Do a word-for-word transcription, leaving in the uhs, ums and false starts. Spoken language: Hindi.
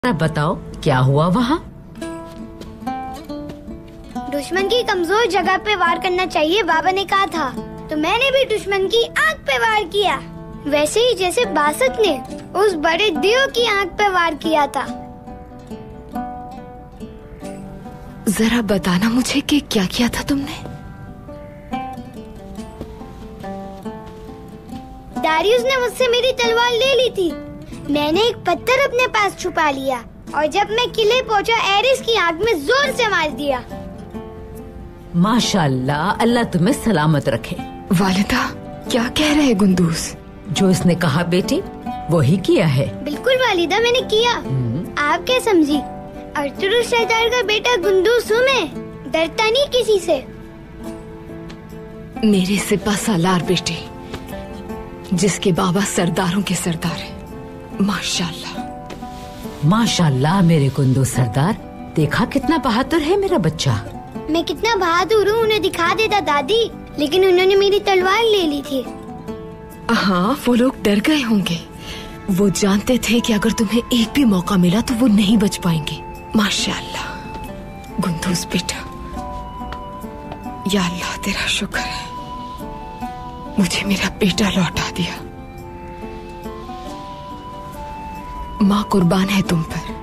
बताओ क्या हुआ वहाँ? दुश्मन की कमजोर जगह पे वार करना चाहिए बाबा ने कहा था, तो मैंने भी दुश्मन की आंख पे वार किया, वैसे ही जैसे बासत ने उस बड़े देव की आंख पे वार किया था। जरा बताना मुझे कि क्या किया था तुमने? दारियुस ने मुझसे मेरी तलवार ले ली थी। मैंने एक पत्थर अपने पास छुपा लिया और जब मैं किले पहुंचा एरिस की आंख में जोर से मार दिया। माशाल्लाह, अल्लाह तुम्हें सलामत रखे। वालिदा, क्या कह रहे गुंदूस? जो इसने कहा बेटी वही किया है। बिल्कुल वालिदा, मैंने किया। आप क्या समझी? अर्तुरुस सरदार का बेटा गुंदूस हूँ मैं, डरता नहीं किसी से। मेरे सिपा सालार बेटे, जिसके बाबा सरदारों के सरदार हैं। माशाल्लाह माशाल्लाह मेरे गुंदूस सरदार, देखा कितना बहादुर है मेरा बच्चा। मैं कितना बहादुर हूँ उन्हें दिखा देता दादी, लेकिन उन्होंने मेरी तलवार ले ली थी। हाँ, वो लोग डर गए होंगे। वो जानते थे कि अगर तुम्हें एक भी मौका मिला तो वो नहीं बच पाएंगे। माशाल्लाह गुंदूस बेटा, या अल्लाह तेरा शुक्र है, मुझे मेरा बेटा लौटा दिया। माँ कुर्बान है तुम पर।